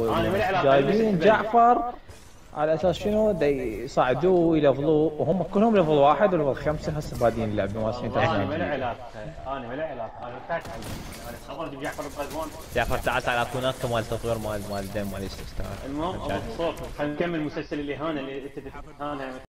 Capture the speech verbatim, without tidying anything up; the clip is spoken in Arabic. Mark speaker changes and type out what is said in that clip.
Speaker 1: انا ما لي علاقه
Speaker 2: جايبين جعفر على اساس شنو؟ دا يصعدوه ويلفلوه وهم كلهم ليفل واحد وليفل خمسه هسه بادين اللعبه ماسكين
Speaker 1: انا ما لي علاقه انا ما لي علاقه انا فاتح انا خبرت بجعفر بغزوان.
Speaker 3: جعفر تعال تعال اعطوناك مال تطوير مال مال الدم مال ايش تعال.
Speaker 1: المهم ابو صوت خلينا نكمل مسلسل الاهانه اللي انت تتهانها.